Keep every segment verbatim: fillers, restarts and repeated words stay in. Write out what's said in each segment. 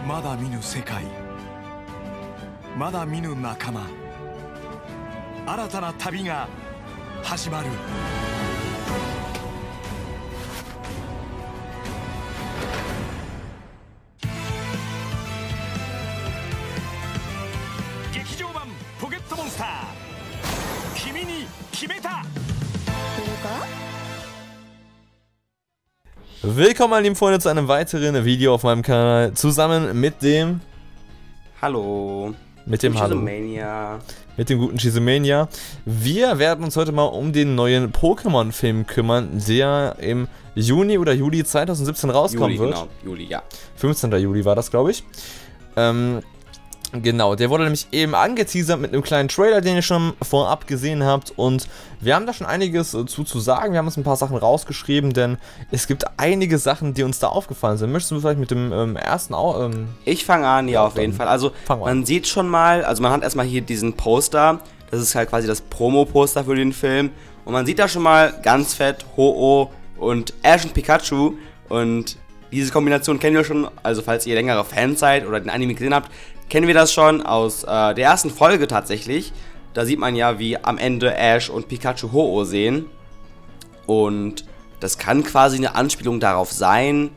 まだ見ぬ世界、まだ見ぬ仲間、新たな旅が始まる。劇場版ポケットモンスター、君に決めた。 Willkommen, meine lieben Freunde, zu einem weiteren Video auf meinem Kanal, zusammen mit dem... Hallo. Mit dem Hallo. Mit dem guten Shizumania. Wir werden uns heute mal um den neuen Pokémon-Film kümmern, der im Juni oder Juli zweitausendsiebzehn rauskommen Juli, wird. Genau, Juli, ja. fünfzehnter Juli war das, glaube ich. Ähm... Genau, der wurde nämlich eben angeteasert mit einem kleinen Trailer, den ihr schon vorab gesehen habt, und wir haben da schon einiges äh, zu zu sagen. Wir haben uns ein paar Sachen rausgeschrieben, denn es gibt einige Sachen, die uns da aufgefallen sind. Möchtest du vielleicht mit dem ähm, ersten auch... Ähm, ich fange an, ja, auf jeden Fall. Also man an. sieht schon mal, also man hat erstmal hier diesen Poster, das ist halt quasi das Promo-Poster für den Film, und man sieht da schon mal ganz fett Ho-Oh und Ash und Pikachu, und diese Kombination kennen wir schon, also falls ihr längere Fans seid oder den Anime gesehen habt, kennen wir das schon aus äh, der ersten Folge tatsächlich. Da sieht man ja, wie am Ende Ash und Pikachu Ho-Oh sehen. Und das kann quasi eine Anspielung darauf sein.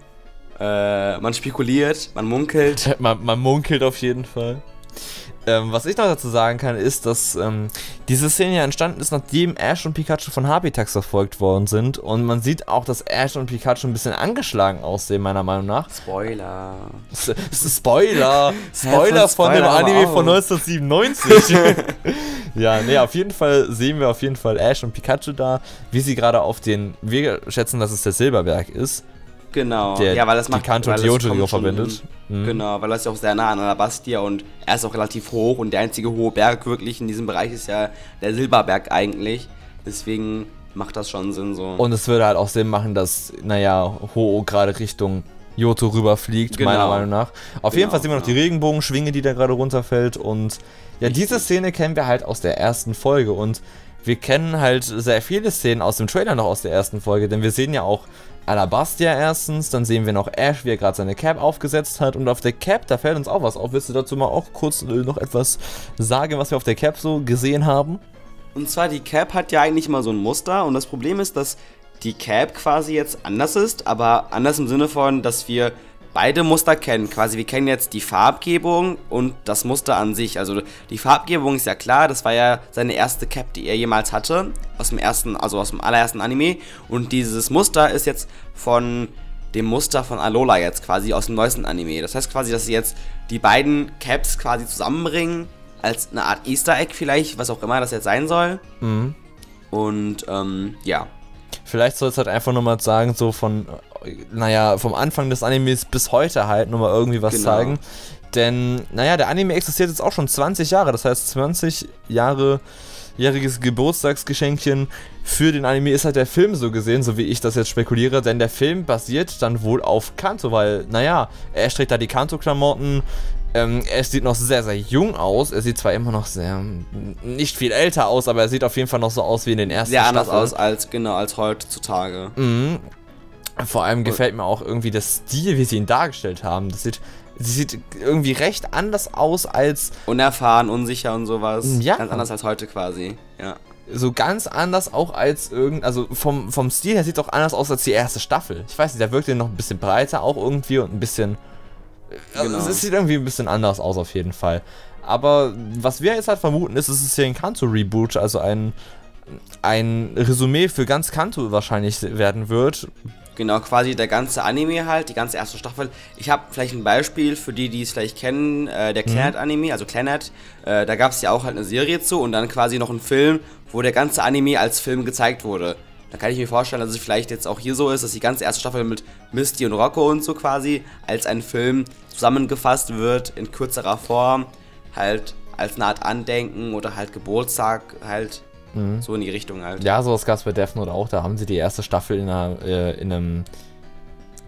Äh, man spekuliert, man munkelt. man, man munkelt auf jeden Fall. Ähm, was ich noch dazu sagen kann, ist, dass ähm, diese Szene ja entstanden ist, nachdem Ash und Pikachu von Habitax verfolgt worden sind. Und man sieht auch, dass Ash und Pikachu ein bisschen angeschlagen aussehen, meiner Meinung nach. Spoiler. S Spoiler. Spoiler von, von dem Anime von neunzehnhundertsiebenundneunzig. Ja, nee, auf jeden Fall sehen wir auf jeden Fall Ash und Pikachu da, wie sie gerade auf den, wir schätzen, dass es der Silberberg ist. Genau, der ja, weil das macht, die Kanto und Johto verbindet. Mhm. Genau, weil das ist ja auch sehr nah an Alabastia und er ist auch relativ hoch, und der einzige hohe Berg wirklich in diesem Bereich ist ja der Silberberg eigentlich. Deswegen macht das schon Sinn so. Und es würde halt auch Sinn machen, dass, naja, Ho-Oh gerade Richtung Johto rüberfliegt, genau. Meiner Meinung nach. Auf genau, jeden Fall sehen wir genau. noch die Regenbogenschwinge, die da gerade runterfällt, und ja, Richtig. diese Szene kennen wir halt aus der ersten Folge, und wir kennen halt sehr viele Szenen aus dem Trailer noch aus der ersten Folge, denn wir sehen ja auch Alabastia erstens, dann sehen wir noch Ash, wie er gerade seine Cap aufgesetzt hat, und auf der Cap, da fällt uns auch was auf. Willst du dazu mal auch kurz äh, noch etwas sagen, was wir auf der Cap so gesehen haben? Und zwar, die Cap hat ja eigentlich mal so ein Muster, und das Problem ist, dass die Cap quasi jetzt anders ist, aber anders im Sinne von, dass wir beide Muster kennen. Quasi, wir kennen jetzt die Farbgebung und das Muster an sich. Also die Farbgebung ist ja klar, das war ja seine erste Cap, die er jemals hatte, aus dem ersten, also aus dem allerersten Anime. Und dieses Muster ist jetzt von dem Muster von Alola jetzt quasi aus dem neuesten Anime. Das heißt quasi, dass sie jetzt die beiden Caps quasi zusammenbringen, als eine Art Easter Egg vielleicht, was auch immer das jetzt sein soll. Mhm. Und, ähm, ja. Vielleicht soll es halt einfach nochmal sagen, so von, naja, vom Anfang des Animes bis heute halt nochmal irgendwie was genau. zeigen. Denn, naja, der Anime existiert jetzt auch schon zwanzig Jahre, das heißt zwanzig Jahre jähriges Geburtstagsgeschenkchen für den Anime ist halt der Film so gesehen, so wie ich das jetzt spekuliere, denn der Film basiert dann wohl auf Kanto, weil, naja, er trägt da die Kanto-Klamotten, ähm, er sieht noch sehr, sehr jung aus, er sieht zwar immer noch sehr, nicht viel älter aus, aber er sieht auf jeden Fall noch so aus wie in den ersten Sehr anders Staffeln. aus als, genau, als heutzutage. Mhm. Vor allem gefällt mir auch irgendwie der Stil, wie sie ihn dargestellt haben. Das sieht, das sieht irgendwie recht anders aus als... Unerfahren, unsicher und sowas. Ja. Ganz anders als heute quasi, ja. So ganz anders auch als irgend... Also vom, vom Stil her sieht es auch anders aus als die erste Staffel. Ich weiß nicht, der wirkt ja noch ein bisschen breiter auch irgendwie und ein bisschen... Also genau. Es sieht irgendwie ein bisschen anders aus auf jeden Fall. Aber was wir jetzt halt vermuten ist, es ist hier ein Kanto-Reboot, also ein, ein Resümee für ganz Kanto wahrscheinlich werden wird. Genau, quasi der ganze Anime halt, die ganze erste Staffel. Ich habe vielleicht ein Beispiel für die, die es vielleicht kennen, äh, der Clannad-Anime, mhm. also Clannad. Äh, da gab es ja auch halt eine Serie zu und dann quasi noch ein Film, wo der ganze Anime als Film gezeigt wurde. Da kann ich mir vorstellen, dass es vielleicht jetzt auch hier so ist, dass die ganze erste Staffel mit Misty und Rocco und so quasi als ein Film zusammengefasst wird in kürzerer Form, halt als eine Art Andenken oder halt Geburtstag halt. Mhm. So in die Richtung halt. Ja, sowas gab es bei Death Note auch. Da haben sie die erste Staffel in, einer, äh, in einem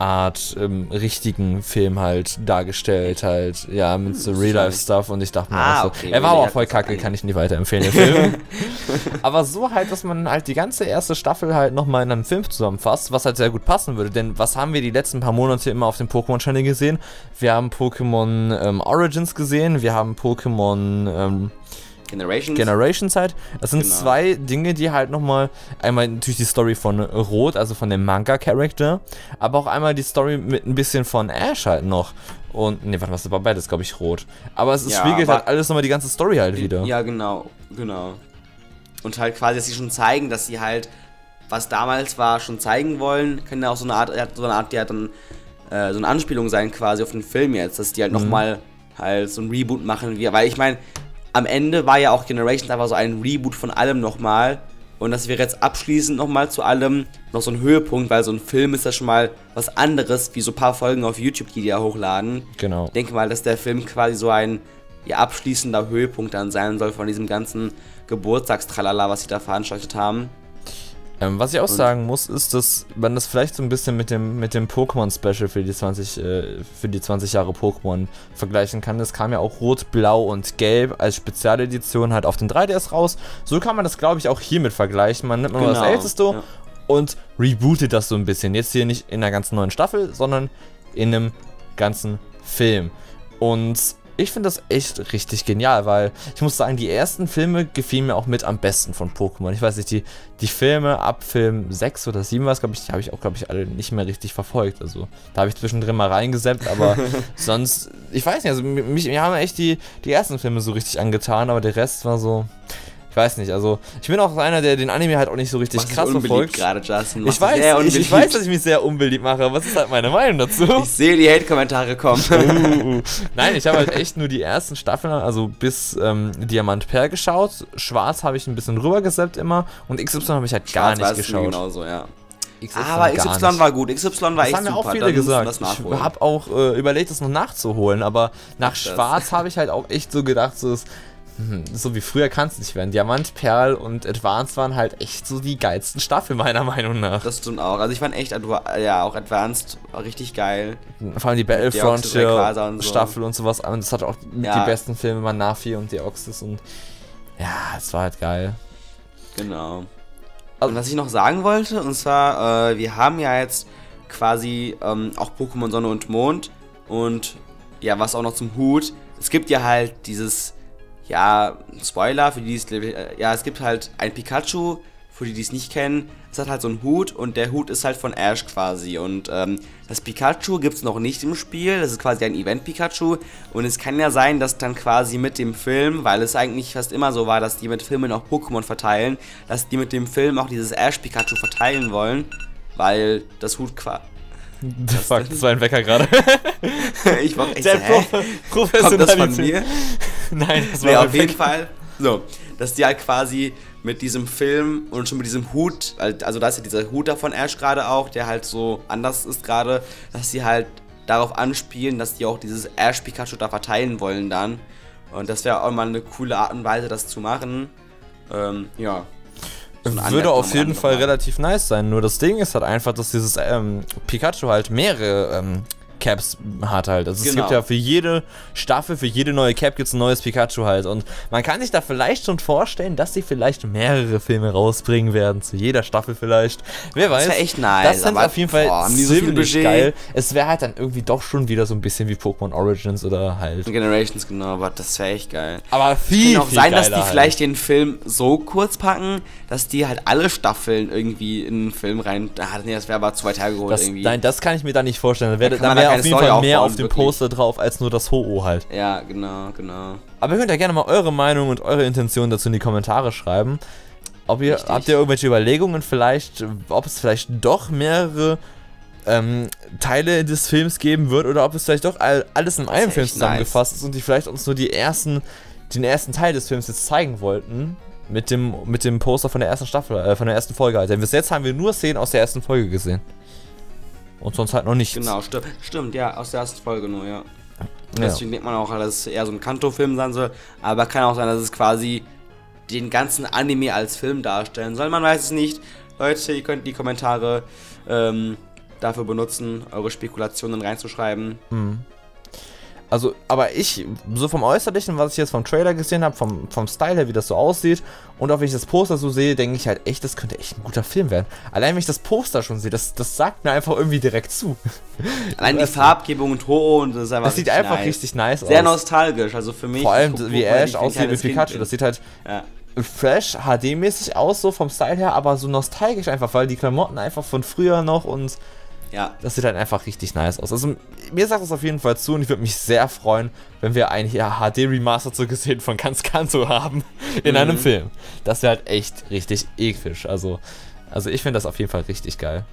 Art ähm, richtigen Film halt dargestellt, halt, ja, mit so Real-Life-Stuff und ich dachte mir Ah, auch so, okay, er war aber auch voll das kacke, eigentlich. kann ich nicht weiterempfehlen, der Film. Aber so halt, dass man halt die ganze erste Staffel halt nochmal in einem Film zusammenfasst, was halt sehr gut passen würde, denn was haben wir die letzten paar Monate immer auf dem Pokémon-Channel gesehen? Wir haben Pokémon ähm, Origins gesehen, wir haben Pokémon ähm, Generations. Generations halt. Das sind Genau. zwei Dinge, die halt nochmal, einmal natürlich die Story von Rot, also von dem Manga-Charakter, aber auch einmal die Story mit ein bisschen von Ash halt noch. Und, ne, warte, was das war beides, glaube ich, Rot. Aber es ist, Ja, spiegelt aber- halt alles nochmal die ganze Story halt wieder. Ja, genau, genau. Und halt quasi, dass sie schon zeigen, dass sie halt, was damals war, schon zeigen wollen, können ja auch so eine Art, so eine Art, die hat dann äh, so eine Anspielung sein quasi auf den Film jetzt, dass die halt Mhm. nochmal halt so ein Reboot machen, wie, weil ich meine, am Ende war ja auch Generations einfach so ein Reboot von allem nochmal. Und das wäre jetzt abschließend nochmal zu allem noch so ein Höhepunkt, weil so ein Film ist ja schon mal was anderes, wie so ein paar Folgen auf YouTube, die die ja hochladen. Genau. Ich denke mal, dass der Film quasi so ein ja, abschließender Höhepunkt dann sein soll von diesem ganzen Geburtstagstralala, was sie da veranstaltet haben. Ähm, was ich auch Und- sagen muss, ist, dass man das vielleicht so ein bisschen mit dem, mit dem Pokémon-Special für die zwanzig, äh, für die zwanzig Jahre Pokémon vergleichen kann. Das kam ja auch Rot, Blau und Gelb als Spezialedition halt auf den drei D S raus. So kann man das, glaube ich, auch hiermit vergleichen. Man nimmt mal das Genau, Älteste ja. und rebootet das so ein bisschen. Jetzt hier nicht in einer ganz neuen Staffel, sondern in einem ganzen Film. Und ich finde das echt richtig genial, weil ich muss sagen, die ersten Filme gefielen mir auch mit am besten von Pokémon. Ich weiß nicht, die, die Filme ab Film sechs oder sieben war es, glaube ich, die habe ich auch, glaube ich, alle nicht mehr richtig verfolgt. Also da habe ich zwischendrin mal reingesappt, aber sonst, ich weiß nicht, also mich, mir haben echt die, die ersten Filme so richtig angetan, aber der Rest war so, ich weiß nicht, also ich bin auch einer, der den Anime halt auch nicht so richtig Machst dich krass unbeliebt verfolgt. gerade, Justin. Ich Machst dich weiß, sehr ich, ich unbeliebt. weiß, dass ich mich sehr unbeliebt mache, aber was ist halt meine Meinung dazu? Ich sehe die Hate-Kommentare kommen. Uh, uh. Nein, ich habe halt echt nur die ersten Staffeln, also bis ähm, Diamant Perl geschaut. Schwarz habe ich ein bisschen rübergesappt immer und X Y habe ich halt gar nicht Schwarz-Weiß ist mir geschaut. Genauso, ja. X Y Aber gar X Y nicht. war gut. X Y war Das echt haben mir super. auch viele Dann musst du gesagt. das Ich nachholen. habe auch äh, überlegt, das noch nachzuholen, aber nach das. Schwarz habe ich halt auch echt so gedacht, so ist, hm, so wie früher kann es nicht werden. Diamant, Perl und Advanced waren halt echt so die geilsten Staffeln meiner Meinung nach. Das stimmt auch. Also ich fand echt, Adva- ja, auch Advanced war richtig geil. Vor allem die Battle Deoxys, Rayquaza und so. Staffel und sowas. Und das hat auch Ja. die besten Filme, Manafi und Deoxys und ja, es war halt geil. Genau. Also- Und was ich noch sagen wollte, und zwar, äh, wir haben ja jetzt quasi ähm, auch Pokémon Sonne und Mond und ja, was auch noch zum Hut. Es gibt ja halt dieses, ja, Spoiler, für die es, äh, ja, es gibt halt ein Pikachu, für die, die es nicht kennen. Es hat halt so einen Hut und der Hut ist halt von Ash quasi. Und ähm, das Pikachu gibt es noch nicht im Spiel. Das ist quasi ein Event-Pikachu. Und es kann ja sein, dass dann quasi mit dem Film, weil es eigentlich fast immer so war, dass die mit Filmen auch Pokémon verteilen, dass die mit dem Film auch dieses Ash-Pikachu verteilen wollen. Weil das Hut quasi. Fuck, das war ein Wecker gerade. Ich war echt Der so, hä? Prof Kommt das von Professionalität. mir? Nein, das Nee, war auf jeden Fall. So, dass die halt quasi mit diesem Film und schon mit diesem Hut, also da ist ja dieser Hut da von Ash gerade auch, der halt so anders ist gerade, dass die halt darauf anspielen, dass die auch dieses Ash-Pikachu da verteilen wollen dann. Und das wäre auch mal eine coole Art und Weise, das zu machen. Ähm, ja. So eine Würde Anmerkung auf jeden am Fall Rande relativ nice sein. Nur das Ding ist halt einfach, dass dieses ähm, Pikachu halt mehrere ähm, Caps hat halt. Also es Genau. gibt ja für jede Staffel, für jede neue Cap gibt es ein neues Pikachu halt. Und man kann sich da vielleicht schon vorstellen, dass sie vielleicht mehrere Filme rausbringen werden. Zu jeder Staffel vielleicht. Wer weiß. Das wäre echt nice. Das fände ich aber, auf jeden Fall boah, haben die so viel ziemlich Budget? geil. Es wäre halt dann irgendwie doch schon wieder so ein bisschen wie Pokémon Origins oder halt. Generations, genau, aber das wäre echt geil. Aber viel, Kann auch viel sein, dass die geiler halt. vielleicht den Film so kurz packen, dass die halt alle Staffeln irgendwie in den Film rein. Ah, nee, das wäre aber zu weit hergeholt Das, irgendwie. nein, das kann ich mir da nicht vorstellen. Da wäre Da kann da man da wär keine auf jeden Story Fall mehr aufbauen, auf dem wirklich. Poster drauf als nur das Ho-Oh halt. Ja, genau, genau. Aber ihr könnt ja gerne mal eure Meinung und eure Intention dazu in die Kommentare schreiben. Ob ihr, Richtig. habt ihr irgendwelche Überlegungen vielleicht, ob es vielleicht doch mehrere ähm, Teile des Films geben wird oder ob es vielleicht doch all, alles in einem wär Film echt zusammengefasst ist und die vielleicht uns nur die ersten, den ersten Teil des Films jetzt zeigen wollten. Mit dem, mit dem Poster von der ersten Staffel, äh, von der ersten Folge halt. Denn bis jetzt haben wir nur Szenen aus der ersten Folge gesehen. Und sonst halt noch nichts. Genau, stimmt. Stimmt, ja, aus der ersten Folge nur, ja. Ja. Deswegen denkt man auch, dass es eher so ein Kanto-Film sein soll. Aber kann auch sein, dass es quasi den ganzen Anime als Film darstellen soll. Man weiß es nicht. Leute, ihr könnt die Kommentare ähm, dafür benutzen, eure Spekulationen reinzuschreiben. Mhm. Also, aber ich, so vom Äußerlichen, was ich jetzt vom Trailer gesehen habe, vom, vom Style her, wie das so aussieht und auch wenn ich das Poster so sehe, denke ich halt echt, das könnte echt ein guter Film werden. Allein wenn ich das Poster schon sehe, das, das sagt mir einfach irgendwie direkt zu. Allein die Farbgebung und Ton, das ist einfach Das sieht einfach nice. richtig nice aus. Sehr nostalgisch, also für mich. Vor allem, guck, wie guck mal, Ash ich aussieht bin mit kleines Pikachu, Kind das sieht halt ja. fresh, H D-mäßig aus, so vom Style her, aber so nostalgisch einfach, weil die Klamotten einfach von früher noch und Ja. das sieht halt einfach richtig nice aus. Also mir sagt das auf jeden Fall zu und ich würde mich sehr freuen, wenn wir ein ja, H D-Remaster so gesehen von Ganz Kanto haben in mhm. einem Film. Das wäre halt echt richtig episch. Also, also ich finde das auf jeden Fall richtig geil.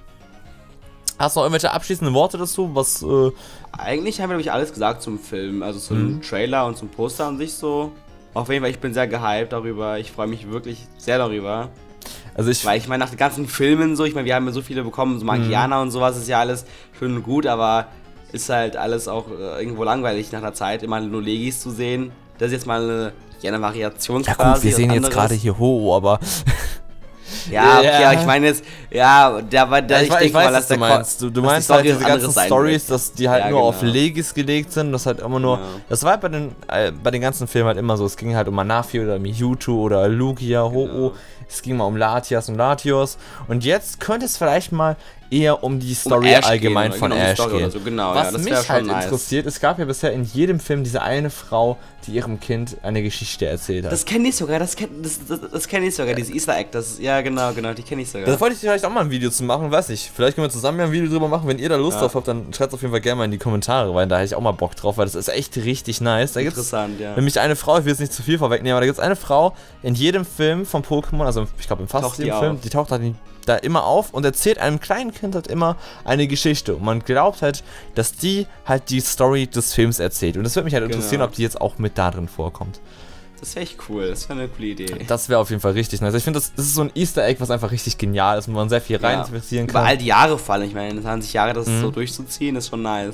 Hast du noch irgendwelche abschließenden Worte dazu? Was, äh Eigentlich haben wir, glaube ich, alles gesagt zum Film. Also zum mhm. Trailer und zum Poster an sich so. Auf jeden Fall, ich bin sehr gehypt darüber. Ich freue mich wirklich sehr darüber. Also ich Weil ich meine, nach den ganzen Filmen so, ich meine, wir haben ja so viele bekommen, so Magiana mhm. und sowas ist ja alles schön und gut, aber ist halt alles auch äh, irgendwo langweilig nach der Zeit, immer nur Legis zu sehen. Das ist jetzt mal eine, ja, eine Variation ja, quasi. Gut, wir sehen jetzt gerade hier Ho, aber... Ja, okay, ja. aber ich meine jetzt, ja, da war, da, ja, ich, ich, ich denke weiß, mal, was dass du der meinst. Du, du meinst halt diese ganzen Stories, dass die halt ja, nur genau. auf Legis gelegt sind, das halt immer nur, ja. das war halt bei den, äh, bei den ganzen Filmen halt immer so, es ging halt um Manafi oder Mewtwo oder Lugia, Ho-Oh, genau. Es ging mal um Latias und Latios und jetzt könnte es vielleicht mal eher um die Story um allgemein gehen, von genau, Ash gehen. So, genau, was ja, das mich halt nice. interessiert, es gab ja bisher in jedem Film diese eine Frau, die ihrem Kind eine Geschichte erzählt hat. Das kenne ich sogar, das kenne das, das, das kenn ich sogar, diese Easter Egg, das, ja genau, genau, die kenne ich sogar. Das wollte ich vielleicht auch mal ein Video zu machen, weiß ich. Vielleicht können wir zusammen ein Video drüber machen, wenn ihr da Lust ja. drauf habt, dann schreibt es auf jeden Fall gerne mal in die Kommentare, weil da hätte ich auch mal Bock drauf, weil das ist echt richtig nice. Da Interessant, gibt's ja. nämlich eine Frau, ich will jetzt nicht zu viel vorwegnehmen, aber da gibt es eine Frau in jedem Film von Pokémon, also ich glaube in fast taucht jedem die Film, auf. die taucht halt da immer auf und erzählt einem kleinen Kind halt immer eine Geschichte und man glaubt halt, dass die halt die Story des Films erzählt und das würde mich halt interessieren, genau. ob die jetzt auch mit da drin vorkommt. Das wäre echt cool, das wäre eine coole Idee. Das wäre auf jeden Fall richtig nice. Ich finde, das, das ist so ein Easter Egg, was einfach richtig genial ist, wo man sehr viel rein investieren ja. kann. Über all die Jahre fallen, ich meine, zwanzig Jahre das mhm. so durchzuziehen, ist schon nice.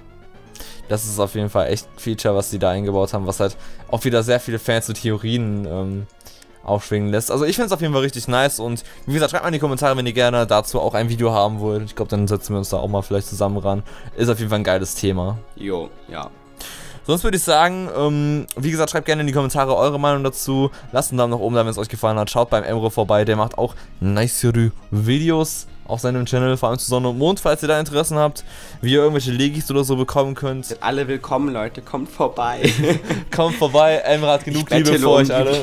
Das ist auf jeden Fall echt ein Feature, was die da eingebaut haben, was halt auch wieder sehr viele Fans und Theorien ähm, aufschwingen lässt. Also ich finde es auf jeden Fall richtig nice und wie gesagt, schreibt mal in die Kommentare, wenn ihr gerne dazu auch ein Video haben wollt. Ich glaube, dann setzen wir uns da auch mal vielleicht zusammen ran. Ist auf jeden Fall ein geiles Thema. Jo, ja. Sonst würde ich sagen, ähm, wie gesagt, schreibt gerne in die Kommentare eure Meinung dazu. Lasst einen Daumen nach oben da, wenn es euch gefallen hat. Schaut beim Emre vorbei, der macht auch nice Videos auf seinem Channel, vor allem zu Sonne und Mond, falls ihr da Interessen habt, wie ihr irgendwelche Legis oder so bekommen könnt. Seid alle willkommen, Leute, kommt vorbei. Kommt vorbei, Emre hat genug Liebe für euch alle.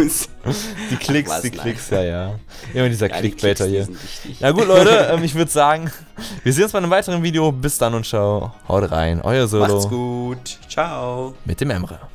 Die Klicks, Ach, die Klicks, ja, ja. Immer dieser ja, Clickbaiter die hier. Na gut, Leute, ähm, ich würde sagen, wir sehen uns bei einem weiteren Video. Bis dann und ciao. Haut rein, euer Solo. Macht's gut. Ciao. Mit dem Emre.